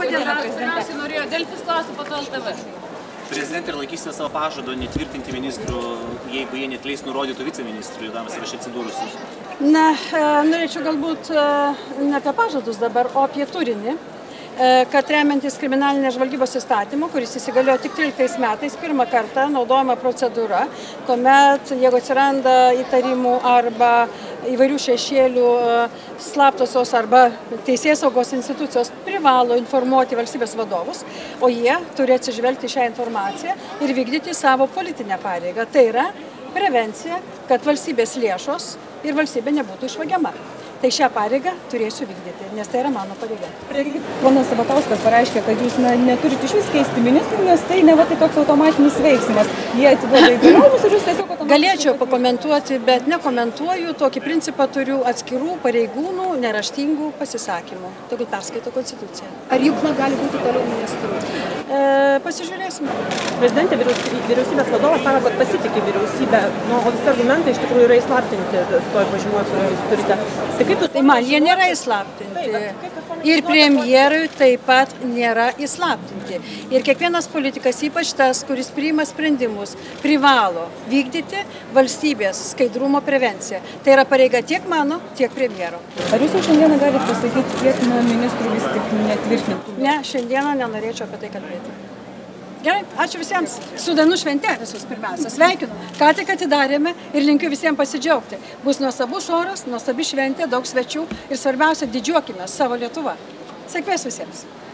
Pirmiausiai norėjo Delfis klausti, po to LTV. Prezidentė ir laikysite savo pažado netvirtinti ministrų, jeigu jie netleis nurodytų viceministrų, judams yra atsidūrusius. Na, norėčiau galbūt ne apie pažadus dabar, o apie turinį, kad remiantis kriminalinės žvalgybos įstatymu, kuris įsigaliojo tik 13 metais, pirmą kartą naudojama procedūra, kuomet, jeigu atsiranda įtarimų arba įvairių šešėlių, slaptosios arba teisėsaugos institucijos privalo informuoti valstybės vadovus, o jie turi atsižvelgti šią informaciją ir vykdyti savo politinę pareigą. Tai yra prevencija, kad valstybės lėšos ir valstybė nebūtų išvagiama. Tai šią pareigą turėsiu vykdyti, nes tai yra mano pareiga. Ponas Sabatauskas pareiškė, kad jūs neturite iš vis keisti ministrų, nes tai neva tai toks automatinis veiksmas. Jie atiduoda įgaliojimus ir jūs tiesiog automatiškai... Galėčiau pakomentuoti, bet nekomentuoju. Tokį principą turiu atskirų pareigūnų neraštingų pasisakymų. Tegul perskaito Konstituciją. Ar Jukna gali būti toliau ministru? Pasižiūrėsime. Prezidentė vyriausybės vadovas sako, kad pasitikė vyriausybę, o visi argumentai iš tikrųjų yra įslaptinti toj pažymoj, kurią jūs turite. Tai man jie nėra įslaptinti. Ir premjerui taip pat nėra įslaptinti. Ir kiekvienas politikas, ypač tas, kuris priima sprendimus, privalo vykdyti valstybės skaidrumo prevenciją. Tai yra pareiga tiek mano, tiek premjero. Ar jūs jau šiandieną galite pasakyti, kiek ministrų vis tik netvirtintų? Ne, šiandieną nenorėčiau apie tai kalbėti. Gerai, ačiū visiems. Su dainų švente visus pirmiausia. Sveikinu. Ką tik atidarėme ir linkiu visiems pasidžiaugti. Bus nuostabus oras, nuostabi šventė, daug svečių ir svarbiausia, didžiuokime savo Lietuvą. Sėkmės visiems.